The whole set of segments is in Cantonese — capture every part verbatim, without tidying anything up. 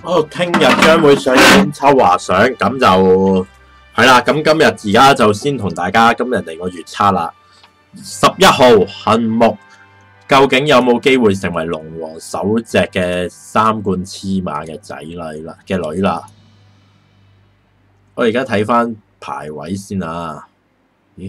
好，聽日將會上演秋華賞，咁就係啦。咁今日而家就先同大家今日嚟個預測啦。十一號杏木究竟有冇機會成為龍王首隻嘅三冠黐馬嘅仔女啦嘅女啦？我而家睇翻排位先啊。咦？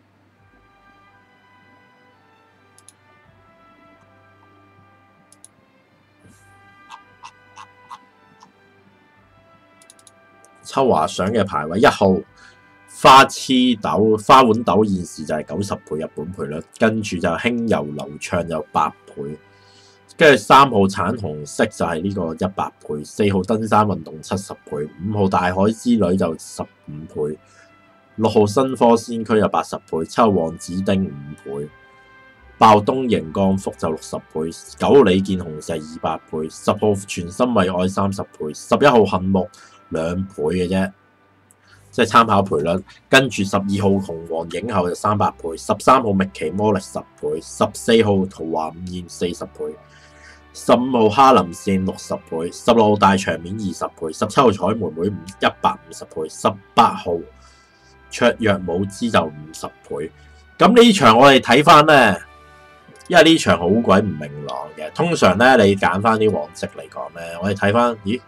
秋華賞嘅排位一號花黐豆花碗豆現時就係九十倍日本賠率，跟住就輕柔流暢有八倍，跟住三號橙紅色就係呢個一百倍，四號登山運動七十倍，五號大海之旅就十五倍，六號新科先驅有八十倍，七號黃子丁五倍，爆東瀛降福就六十倍，九號李健雄就二百倍，十號全心為愛三十倍，十一號杏木兩倍嘅啫，即係參考賠率。跟住十二號紅黃影后就三百倍，十三號mik奇魔力十倍，十四號桃華午宴四十倍，十五號哈林線六十倍，十六號大場面二十倍，十七號彩妹妹一百五十倍，十八號卓若舞姿就五十倍。咁呢場我哋睇翻呢，因為呢場好鬼唔明朗嘅。通常呢，你揀翻啲往績嚟講呢，我哋睇翻，咦？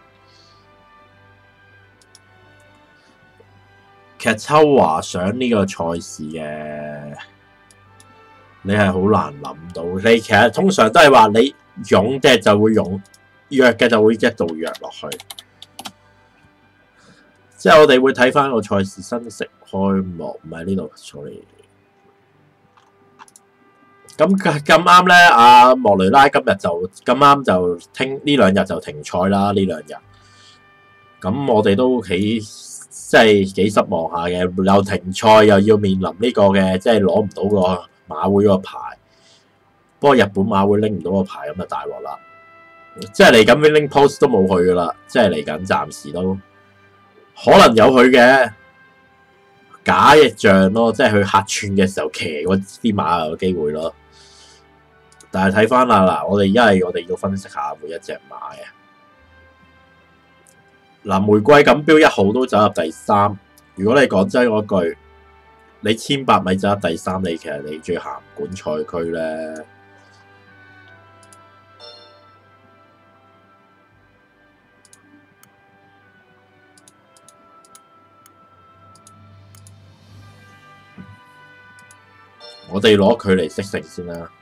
其實秋華賞呢個賽事嘅，你係好難諗到。你其實通常都係話你勇嘅就會勇，弱嘅就會一度弱落去。即係我哋會睇翻個賽事分析開幕，唔係呢度，sorry。咁咁啱咧，阿莫雷拉今日就咁啱就聽呢兩日就停賽啦，呢兩日。咁我哋都幾即係幾失望下嘅，又停賽又要面臨呢個嘅，即係攞唔到個馬會個牌。不過日本馬會拎唔到個牌咁就大鑊啦。即係嚟緊 Winning Post 都冇去噶啦，即係嚟緊暫時都可能有佢嘅假嘅象咯，即係佢客串嘅時候騎嗰啲馬有機會咯。但係睇翻啦嗱，我哋一係我哋要分析下每一隻馬嘅。嗱，玫瑰錦標一號都走入第三。如果你講真嗰句，你千八米走入第三，你其實你最鹹管賽區咧，我哋攞距離識成先啦。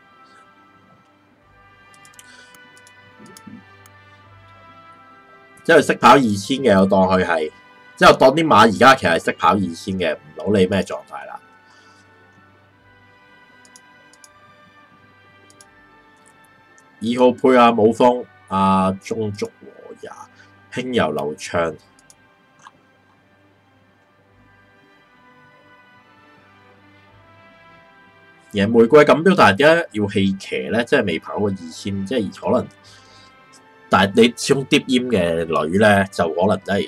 即係識跑二千嘅，我當佢係，即係我當啲馬而家其實係識跑二千嘅，唔到你咩狀態啦。二號配阿武豐、阿中竹和也，輕柔流暢。贏玫瑰錦標，但係點解要棄騎咧？即係未跑過二千，即係可能。但係你始終啲煙嘅女咧，就可能真係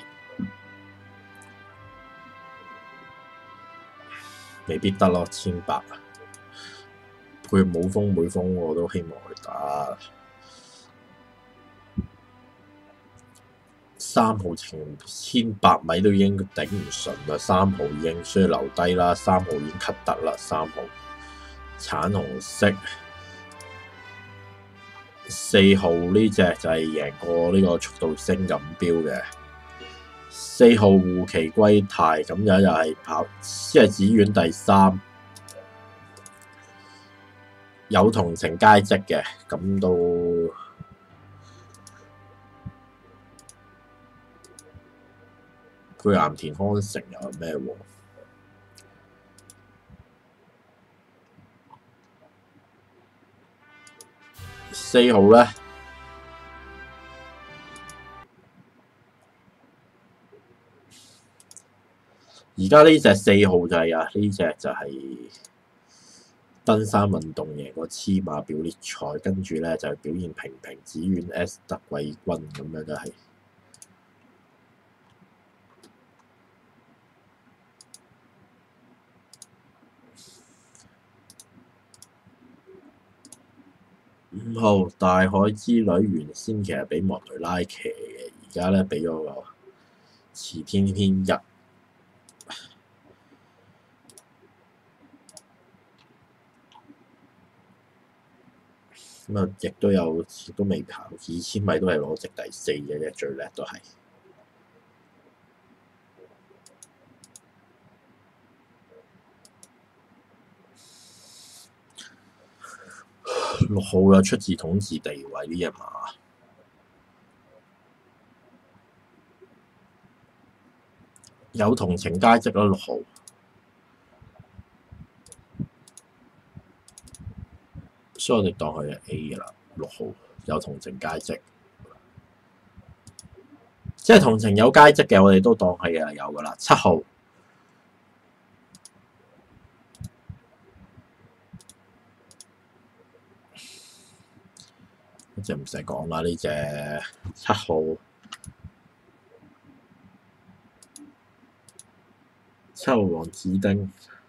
未必得咯，千八配冇風每風我都希望佢打三號前千八米都已經頂唔順啦，三號已經需要留低啦，三號已經 cut 得啦，三號橙紅色。四號呢隻就係贏過呢個速度星錦標嘅，四號護旗歸泰，咁樣又係跑，即係紫苑第三，有同情佳績嘅，咁都配岩田康成又係咩喎？四號咧，而家呢隻四號就係啊，呢隻就係登山運動贏個黐馬表列賽，跟住咧就表現平平，紫苑 S 得季軍咁樣就係。五號大海之旅原先其實俾莫雷拉騎嘅，而家咧俾咗個辭天天一，咁啊亦都有，亦都未跑二千米都係攞直第四嘅啫，最叻都係。六號又出自統治地位呢隻馬，有同情階級啦六號，所以我哋當佢係 A 嘅啦。六號有同情階級，即係同情有階級嘅，我哋都當係係有噶啦。七號。呢隻唔使講啦，呢隻七號，七號黃子丁，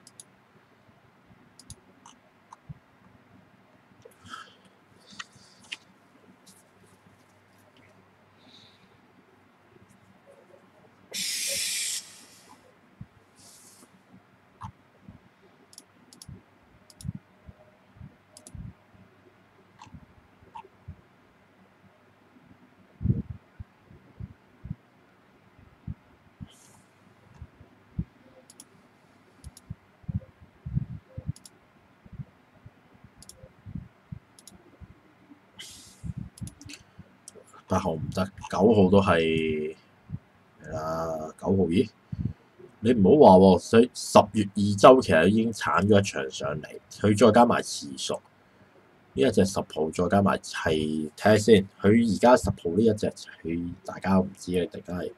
八號唔得，九號都係係啦。九號咦？你唔好話喎，所十月二週其實已經鏟咗一場上嚟，佢再加埋次數，呢一隻十號再加埋係睇下先，佢而家十號呢一隻佢大家唔知嘅，大家係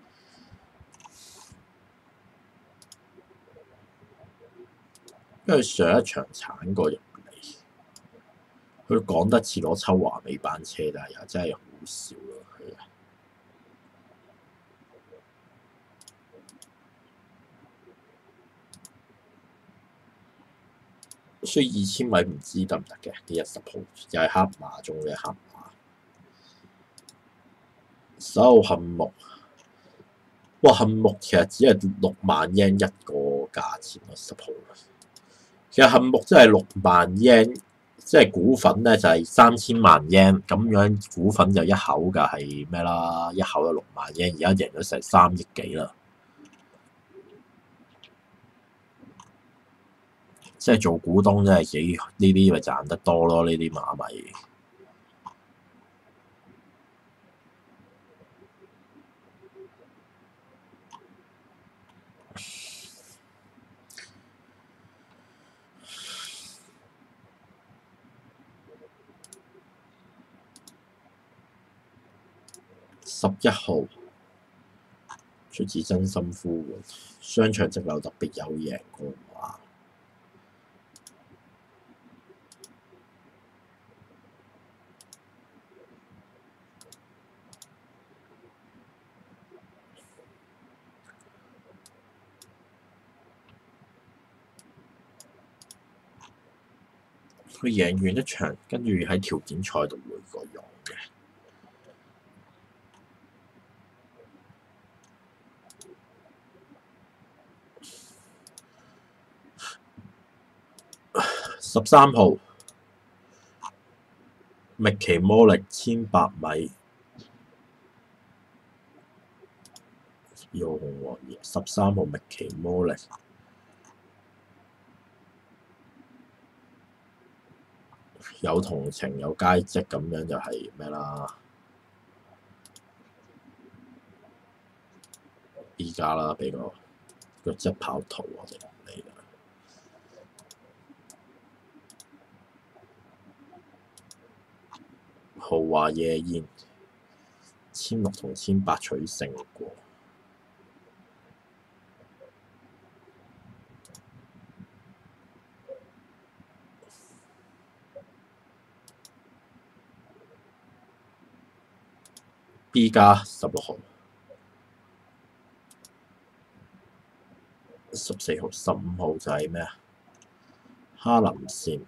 因為上一場鏟過入嚟，佢講得似攞秋華尾班車，但係又真係好少咯，佢啊！所以二千米唔知得唔得嘅呢日十號，又係黑馬中嘅黑馬。十號杏木，哇！杏木其實只係六萬 yen 一個價錢咯，十號。其實杏木真係六萬 yen，即係股份咧就係三千萬 yen，咁樣股份就一口㗎係咩啦？一口有六萬 yen，而家贏咗成三億幾啦。即係做股東真係幾呢啲咪賺得多咯？呢啲馬咪十一號出自真心呼喚，商場直流特別有贏過馬。佢贏完一場，跟住喺條件賽度換個用嘅。十三號麥奇魔力千百米，二號紅黃葉。十三號麥奇魔力。有同情有階級咁樣就係咩啦 ？B 加啦，俾個腳質跑圖我哋唔理啦。豪華夜宴，千六同千八取勝過。B 加十六號，十四號、十五號就係咩啊？哈林線，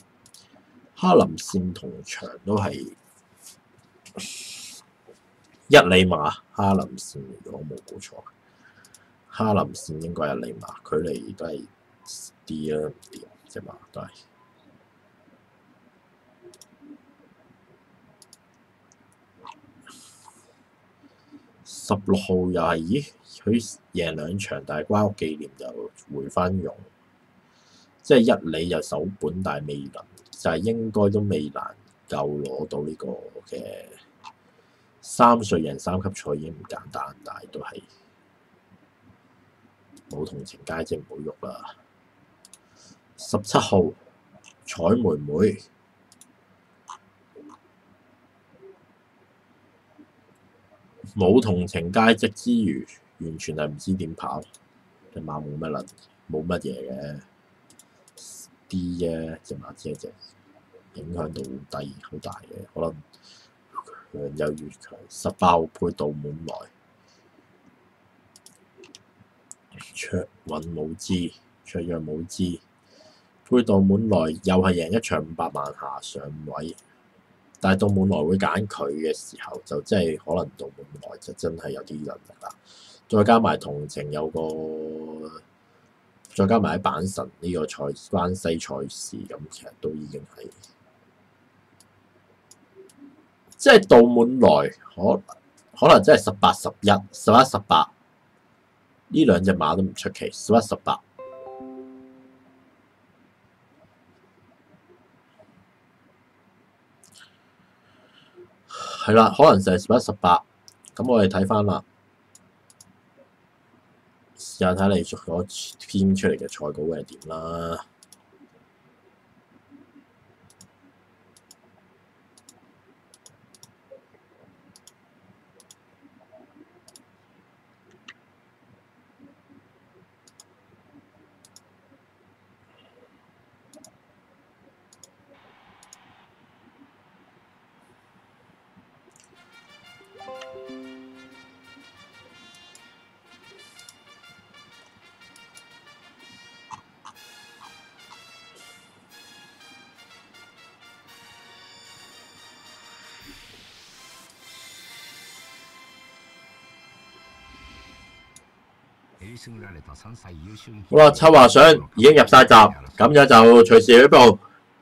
哈林線同場都係一里馬哈林線，如果冇估錯，哈林線應該一里馬，距離都係 D 啦，唔掂隻馬都係。十六號又係，咦？佢贏兩場，但係關屋紀念就回翻用，即係一里就首本，但係未能，就係、是、應該都未能夠攞到呢個嘅三歲贏三級賽已經唔簡單，但係都係冇同情街即唔好喐啦。十七號彩妹妹。冇同情階積之餘，完全係唔知點跑。隻馬冇乜能，冇乜嘢嘅 D 啫，隻馬只係隻影響到好低好大嘅，可能強有越強。十八號配到滿來，卓韻武之，卓躍武之配到滿來又係贏一場五百萬下上位。但係到滿來會揀佢嘅時候，就真係可能到滿來就真係有啲能力啦。再加埋同情有個，再加埋喺阪神呢個賽關西賽事，咁其實都已經係，即係到滿來可可能真係十八十一、十一十八呢兩隻馬都唔出奇，十一十八。係啦，可能就係十一、十八，咁我哋睇翻啦，試下睇你所編出嚟嘅賽稿係點啦。好啦，秋華賞已經入晒閘，咁樣就隨時起步。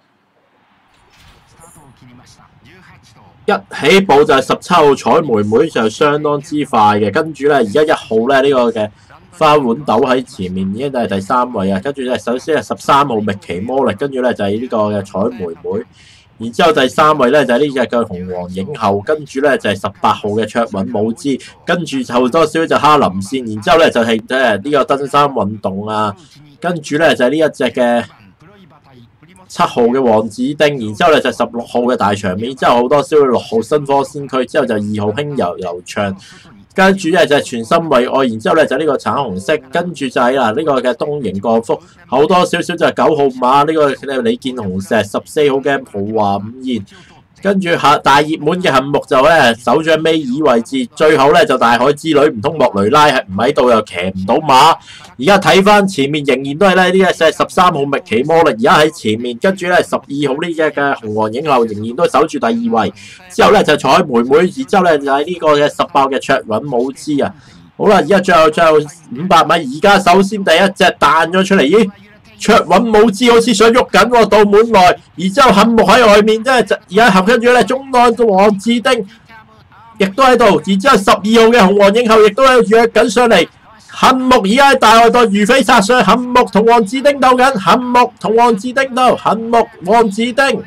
一起步就係十七號彩妹妹就相當之快嘅，跟住咧而家一號咧呢、這個嘅花碗豆喺前面已經係第三位啊，跟住咧首先係十三號覓奇魔力，跟住咧就係、是、呢個嘅彩妹妹。然之後第三位咧就係呢隻嘅紅黃影后，跟住咧就係十八號嘅卓韻武之，跟住後多少就哈林線，然之後咧就係誒呢個登山運動啊，跟住咧就係呢一隻嘅七號嘅黃子丁，然之後咧就十六號嘅大場面，之後好多少六號新科先驅，之後就二號輕柔流暢。跟住咧就係全心為愛，然之後咧就呢個橙紅色，跟住就係啊呢個嘅東瀛國福，好多少少就係九號馬呢、這個李健紅石，十四號嘅豪華午宴，跟住下大熱門嘅項目就咧首獎尾二位置，最後咧就大海之女，唔通莫雷拉係唔喺度又騎唔到馬。而家睇翻前面仍然都係咧呢隻十三號覓奇魔力，而家喺前面，跟住咧十二號呢隻嘅紅黃影后仍然都守住第二位，之後咧就彩妹妹，然之後咧就係呢個嘅十八嘅卓韻武之啊。好啦，而家最後最後五百米，而家首先第一隻彈咗出嚟，咦？卓韻武之好似想喐緊喎，到滿來，然之後杏木喺外面，即係而家合跟住咧中岸嘅黃志丁亦都喺度，然之後十二號嘅紅黃影后亦都喺度躍緊上嚟。杏木而家喺大外檔如飛殺上，杏木同黃志丁鬥緊，杏木同黃志丁鬥，杏木黃志丁。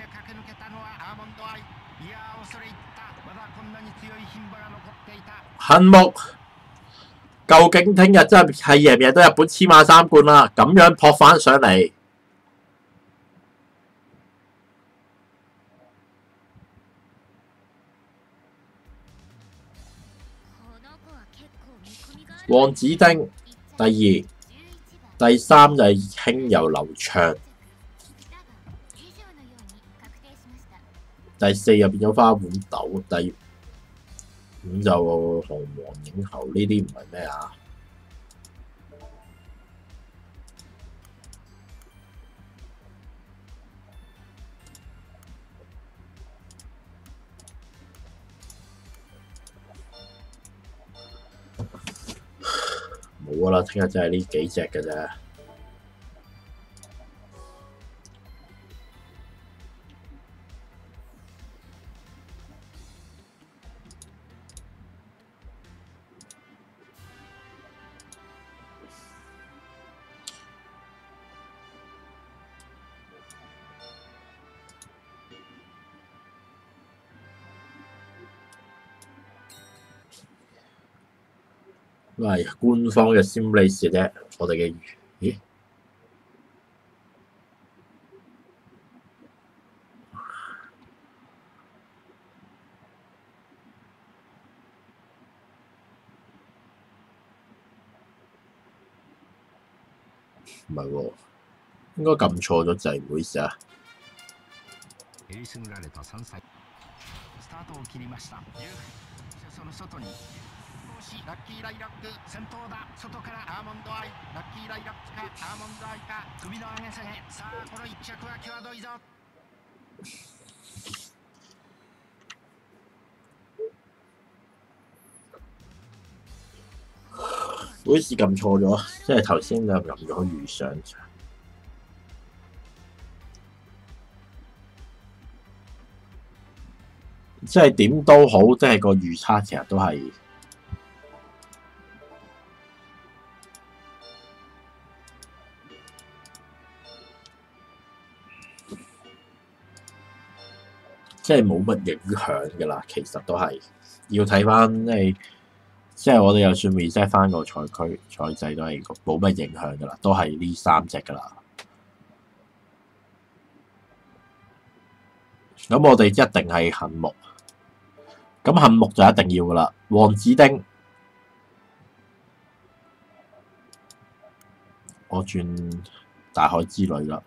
杏木究竟聽日真係係贏唔贏到日本千馬三冠啦？咁樣撲翻上嚟。黃子丁第二，第三就係輕柔流暢，第四又變咗花碗豆，第五就紅黃影后，呢啲唔係咩啊？ 冇啦，聽日真係呢幾隻嘅啫。係官方嘅 simulate 啫，我哋嘅咦？唔係喎，應該撳錯咗掣，唔好意思啊。ラッキーライラック先頭だ。外からアーモンドアイ、ラッキーライラックかアーモンドアイか、首の上げ下げ。さあこの一着は際どいぞ。唔好意思撳錯咗，即係頭先就撳咗預上場。即係點都好，即係個預測其實都係。即係冇乜影響㗎啦，其實都係要睇翻，即係即係我哋就算 reset 翻個賽區賽制都係冇乜影響㗎啦，都係呢三隻㗎啦。咁我哋一定係杏木，咁杏木就一定要㗎啦。黃子丁，我轉大海之旅啦。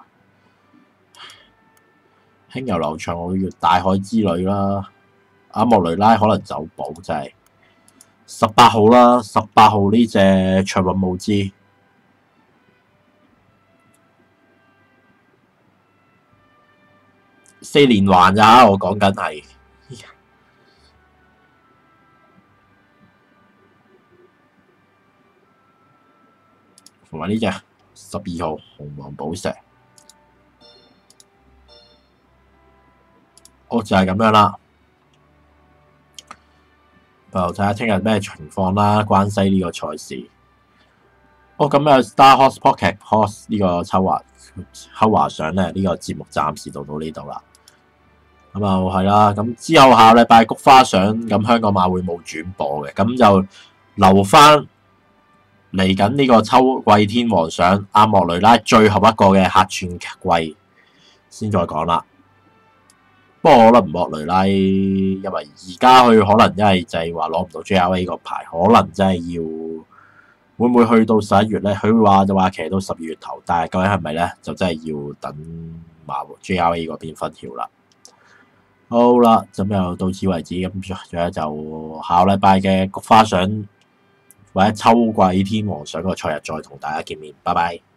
輕柔流暢，我要大海之旅啦。阿莫雷拉可能走寶，就係十八號啦。十八號呢隻卓韻無知，四連環咋？我講緊係同埋呢隻十二號紅黃寶石。我就係咁樣啦，就睇下聽日咩情況啦。關西呢個賽事，哦咁啊 Star Horse Pocket Horse 呢個秋華秋華賞咧，呢個節目暫時到到呢度啦。咁啊係啦，咁之後下禮拜菊花賞，咁香港馬會冇轉播嘅，咁就留翻嚟緊呢個秋季天皇賞阿莫雷拉最後一個嘅客串季先再講啦。不過可能莫雷拉，因為而家佢可能因為就係話攞唔到 J R A 個牌，可能真係要會唔會去到十一月咧？佢話就話騎到十二月頭，但係究竟係咪咧？就真係要等馬 J R A 嗰邊分曉啦。好啦，咁又到此為止，咁仲有就下個禮拜嘅菊花賞或者秋季天皇賞個賽日再同大家見面，拜拜。